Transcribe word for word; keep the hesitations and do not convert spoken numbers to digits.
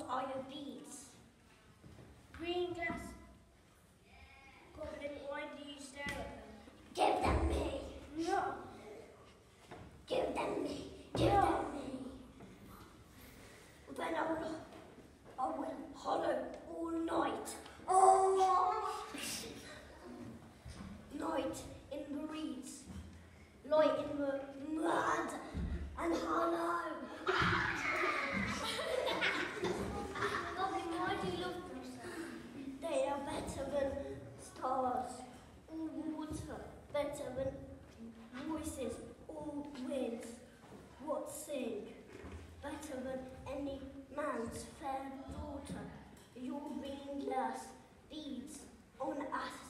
are your beads? Green glass. Goblin, why do you stare at them? Give them me. No. Give them me. Give no. them me. Then I will, I will hollow all night. Oh! Night in the reeds, light in the mud, and hollow. Goblin, why do you love them so? They are better than stars, all water, better than voices, all winds, what sing, better than any man's fair daughter. Your green glass beads on us.